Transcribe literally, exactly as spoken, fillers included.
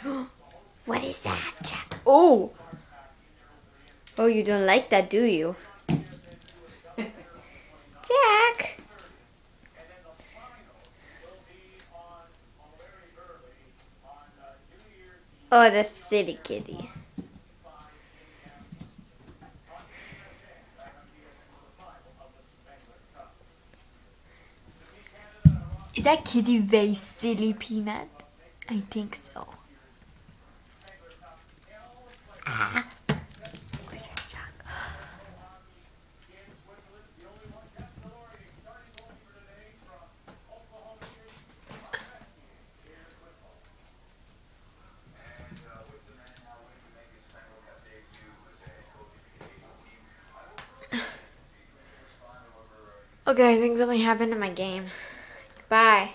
What is that, Jack? Oh! Oh, you don't like that, do you? Jack! Oh, the silly kitty. Is that kitty very silly, Peanut? I think so. Ah. Okay, I think something happened to my game. Bye.